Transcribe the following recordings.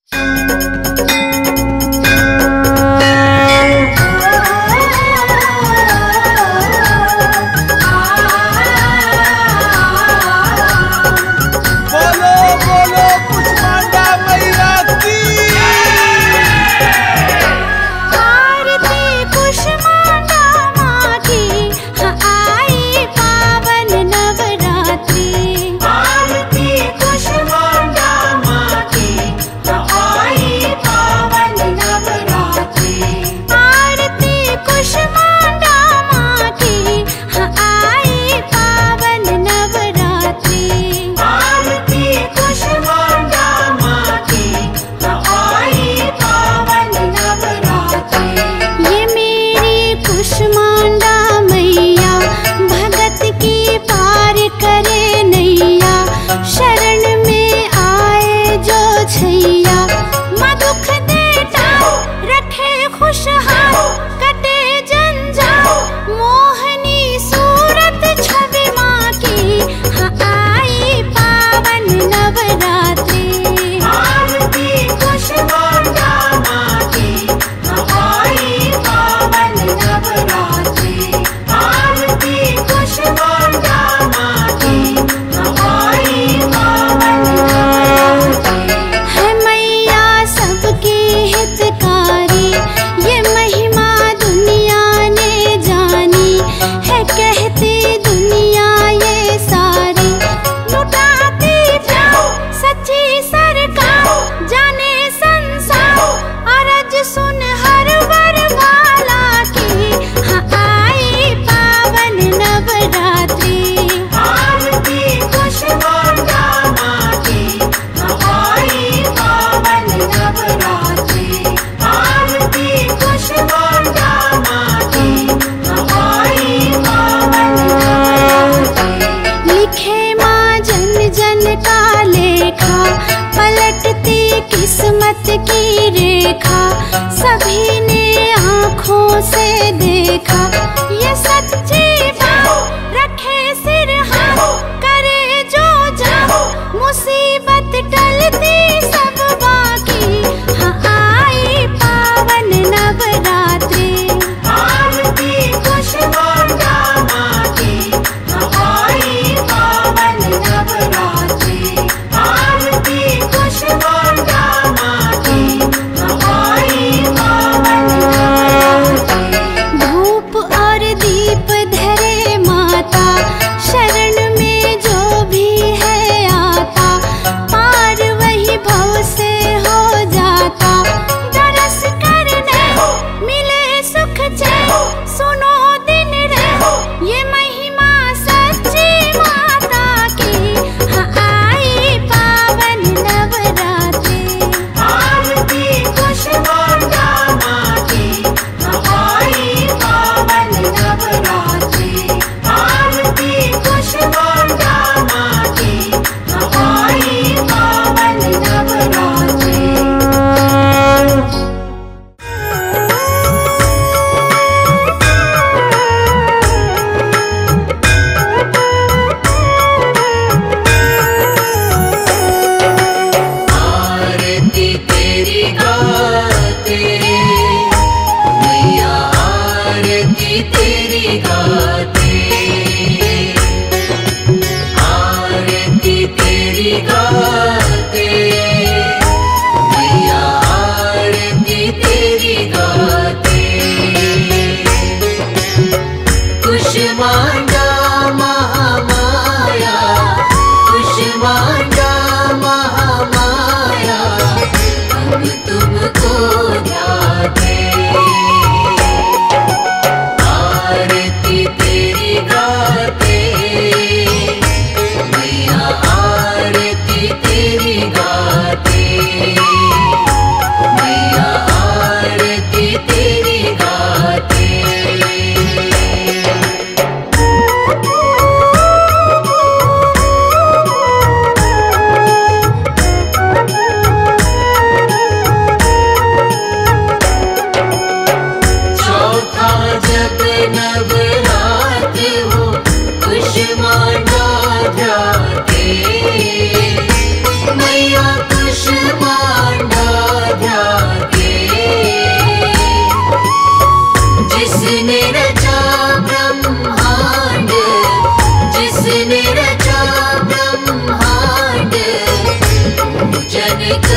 किस्मत की रेखा सभी ने आँखों से देखा, ये सच्ची बात रखे सिर हाँ, करे जो जाओ मुसीबत टलती सब बाकी। हाँ आई पावन नवरात्रि, आरती कुशवांडा माँ की। हाँ आई पावन नवरात्रि, आरती कुशवांडा माँ की। हाँ आई पावन नवरात्रि। धूप और दीप धै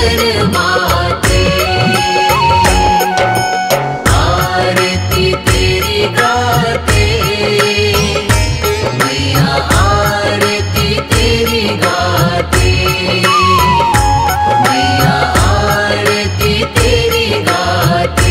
शर्माते। आरती तेरी गाते मैया, आरती तेरी गाते मैया, आरती तेरी गाते।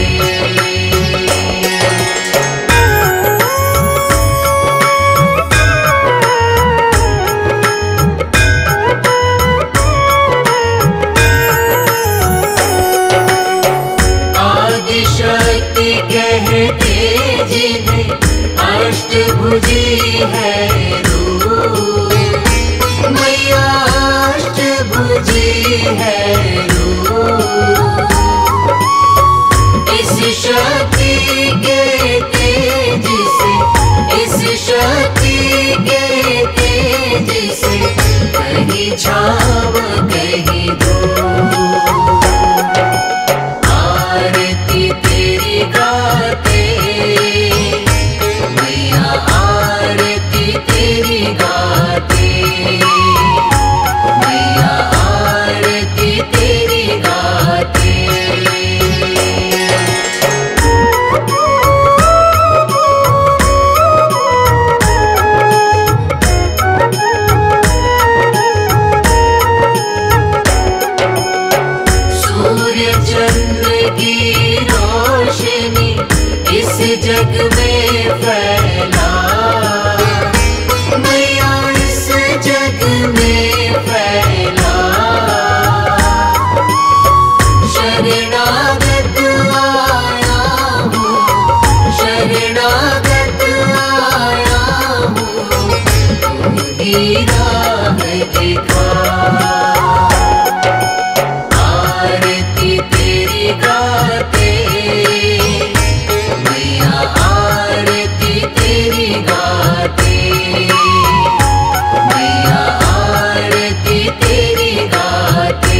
आदिशक्ति कहते जिन्हें, अष्टभुजी है रूप मैया, अष्टभुजी है रूप। इस शक्ति के तेज से, इस शक्ति के तेज से कहीं छाव कहीं धूप। आरती तेरी गाते मैया, आरती तेरी गाते मैया, आरती तेरी गाते। सूर्य चंद्र की रोशनी इस जग में फैला मैया, इस जग में फैला। शरणागत आया हूँ, शरणागत आया हूँ, तू ही राह दिखा। आरती तेरी गाते मैया, आरती तेरी गाते मैया, आरती तेरी गाते।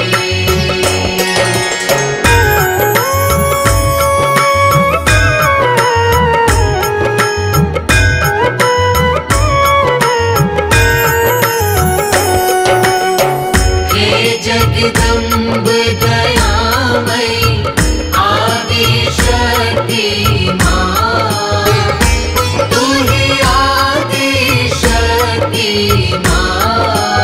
हे जगदम्ब दयामयी, आदिशक्ति माँ, तू ही आदिशक्ति माँ।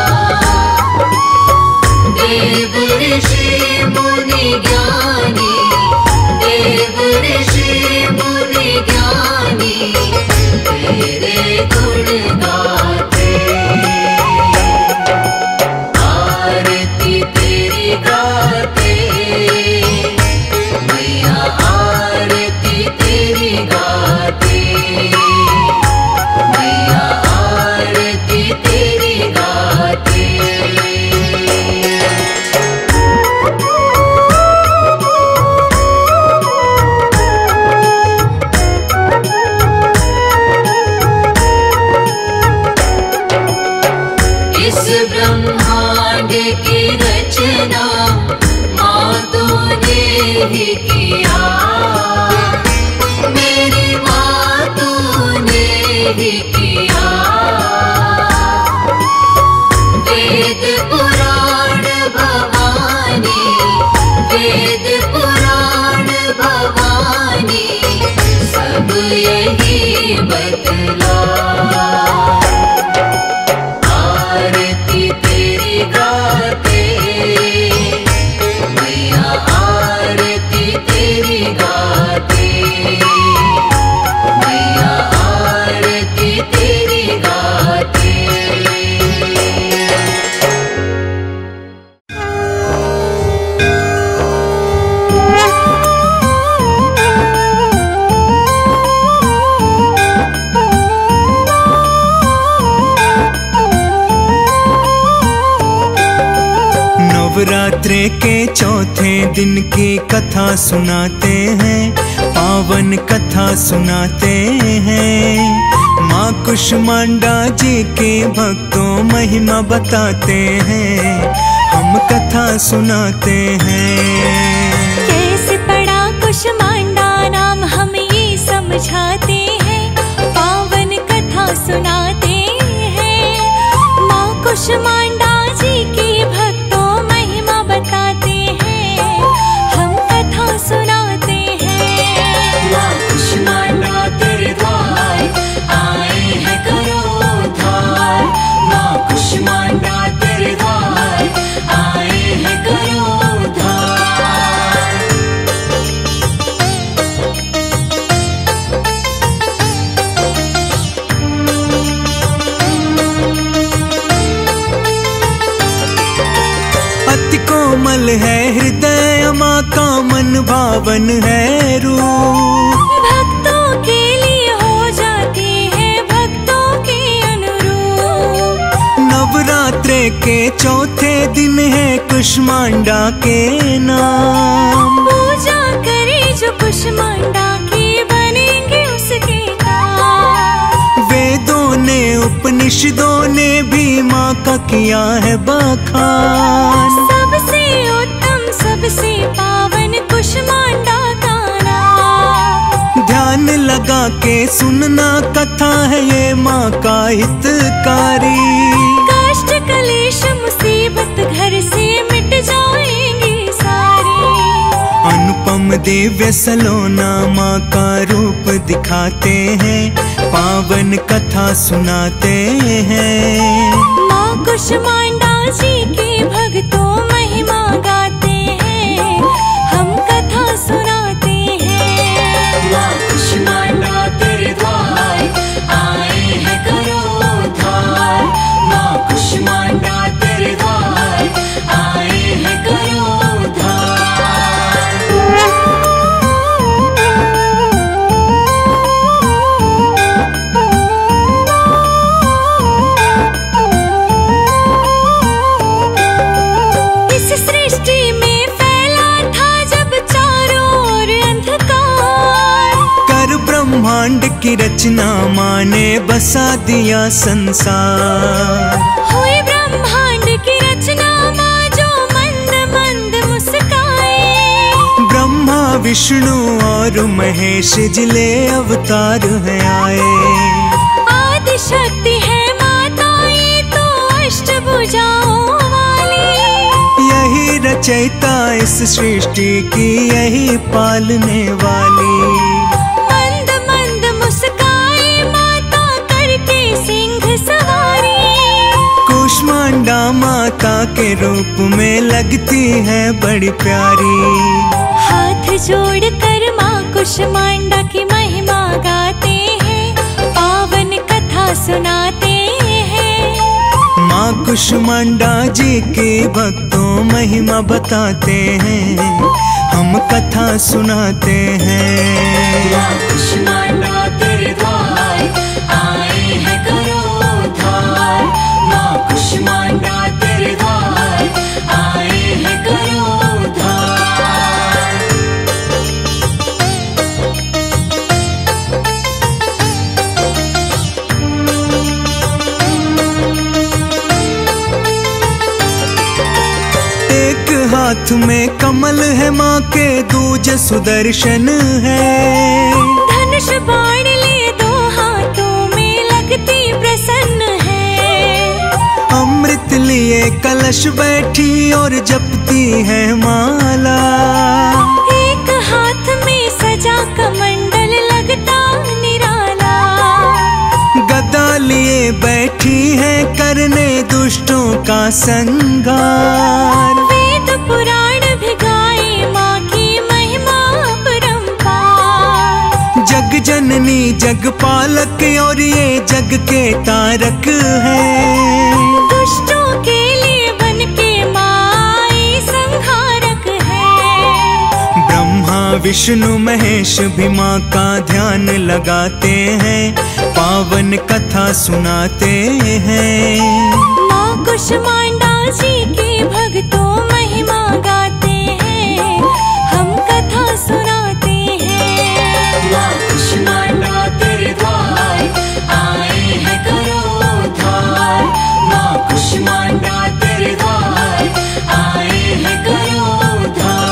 देव ऋषि मुनि ज्ञानी, देव ऋषि मुनि ज्ञानी तेरे गुण गाते। आरती तेरी गाते मैया, आरती तेरी गाते मैया, आरती तेरी गाते। इस ब्रह्मांड की रचना माँ तूने ही किया, मेरी माँ तूने ही किया। वेद पुराण भवानी, वेद पुराण भवानी सब यही बतला। आरती तेरी गाते मैया, आरती तेरी गाते मैया, आरती तेरी गाते। नवरात्रे के चौथे दिन की कथा सुनाते हैं, पावन कथा सुनाते हैं। माँ कुष्मांडा जी के भक्तों महिमा बताते हैं, हम कथा सुनाते हैं। कैसे पड़ा कुष्मांडा नाम हम ये समझाते हैं, पावन कथा सुनाते हैं। माँ कुष्मांडा जी के भक्तों महिमा बताते कोमल है हृदय माँ का, मन भावन है रूप। भक्तों के लिए हो जाती है भक्तों के अनुरूप। नवरात्रे के चौथे दिन है कुष्मांडा के नाम। पूजा करे जो कुष्मांडा की, बनेंगे उसके काम। वेदों ने उपनिषदों ने भी माँ का किया है बखान। सबसे उत्तम सबसे पावन कुष्मांडा का नाम। ध्यान लगा के सुनना कथा है ये माँ का हितकारी। कष्ट कलेश मुसीबत घर से मिट जाएंगी सारी। अनुपम दिव्य सलोना माँ का रूप दिखाते हैं, पावन कथा सुनाते हैं। माँ कुष्मांडा जी के भक्तों महिमा गाते हैं, हम कथा सुनाते हैं। माँ कुष्मांडा तेरे द्वार आए हैं करो उद्धार। माँ कुष्मांडा तेरे द्वार आए हैं करो उद्धार। इस सृष्टि में फैला था जब चारों ओर अंधकार। कर ब्रह्मांड की रचना माँ ने बसा दिया संसार। हुई ब्रह्मांड की रचना माँ जो मंद मंद मुस्काए। ब्रह्मा विष्णु और महेश जिले अवतार हैं आए। आदि शक्ति है माता ये तो अष्टभुजाओं वाली। यही रचयिता इस सृष्टि की, यही पालने वाली। मंद मंद मुस्काए माता करके सिंह सवारी। कुष्मांडा माता के रूप में लगती है बड़ी प्यारी। हाथ जोड़कर माँ कुष्मांडा की महिमा गाते हैं, पावन कथा सुनाते हैं। माँ कुष्मांडा जी के भक्तों महिमा बताते हैं, हम कथा सुनाते हैं। माँ कुष्मांडा तेरे द्वार आए हैं करो उद्धार। माँ कुष्मांडा तेरे द्वार आए हैं करो उद्धार। एक हाथ में कमल है माँ के, दूजे सुदर्शन है। धनुष बाण लिए दो हाथों में लगती प्रसन्न है। अमृत लिए कलश बैठी और जपती है माला। एक हाथ में सजा कमंडल लगता निराला। गदा लिए बैठी है करने दुष्टों का संहार। वेद पुराण भी गाए माँ की महिमा परंपार। जग जननी जग पालक और ये जग के तारक है। दुष्टों के लिए बन के माई संहारक है। ब्रह्मा विष्णु महेश भी माँ का ध्यान लगाते हैं, पावन कथा सुनाते हैं। माँ कुष्मांडा जी के भक्तों महिमा गाते हैं, हम कथा सुनाते हैं। माँ कुष्मांडा तेरे द्वार आए हैं करो उद्धार। माँ कुष्मांडा तेरे द्वार आए हैं करो उद्धार।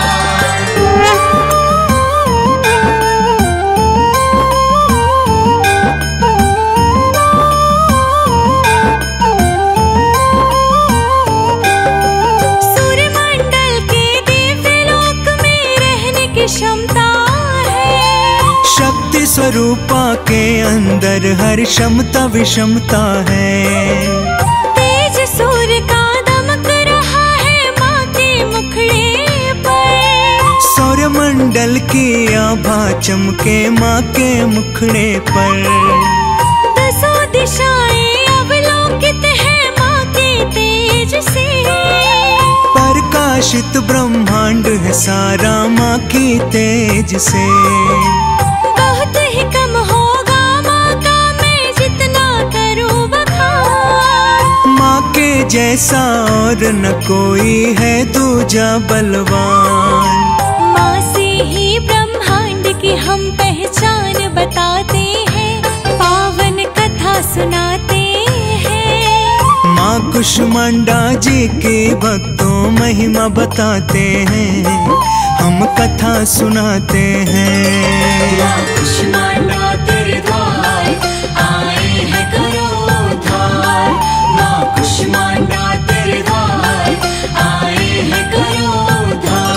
सूर्यमंडल के दिव्य लोक में रहने की क्षमता है। शक्ति स्वरूपा के अंदर हर क्षमता विषमता है। तेज सूर्य का दमक रहा है माँ के मुखड़े पर। सौरमंडल की आभा चमके माँ के मुखड़े पर। दसों दिशाएं अवलोकित है माँ के तेज से। प्रकाशित ब्रह्मांड है सारा माँ की तेज से। बहुत ही कम होगा माँ का मैं जितना करूँ बखान। माँ के जैसा और न कोई है दूजा बलवान। माँ से ही ब्रह्मांड की हम पहचान बताते हैं, पावन कथा सुनाते हैं। माँ कुष्मांडा जी की भक्तों महिमा बताते हैं, हम कथा सुनाते हैं। माँ कुष्मांडा तेरे द्वार आए हैं करो उद्धार। माँ कुष्मांडा तेरे द्वार आए हैं करो उद्धार।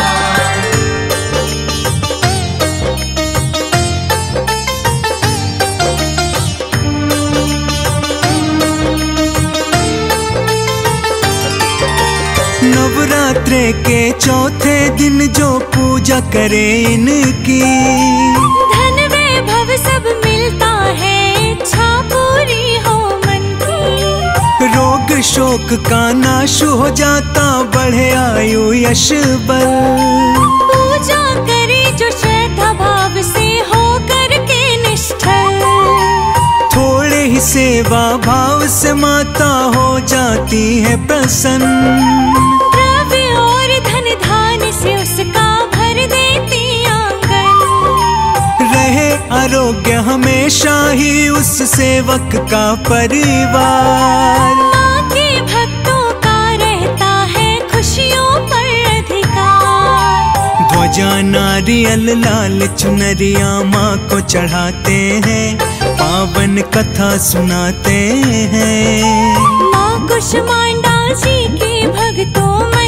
नवरात्रे के चौथे दिन जो पूजा करे इनकी, धन वैभव सब मिलता है, इच्छा पूरी हो मन की। रोग शोक का नाश हो जाता, बढ़े आयु यश बल। पूजा करे जो श्रद्धा भाव से हो करके निष्ठल। थोड़े ही सेवा भाव से माता हो जाती है प्रसन्न। द्रव्य और धन धान से उसका भर देती आंगन। रहे आरोग्य हमेशा ही उस सेवक का परिवार। माँ के भक्तों का रहता है खुशियों पर अधिकार। ध्वजा नारियल लाल चुनरिया माँ को चढ़ाते हैं, पावन कथा सुनाते हैं। माँ कुष्मांडा जी के भक्तों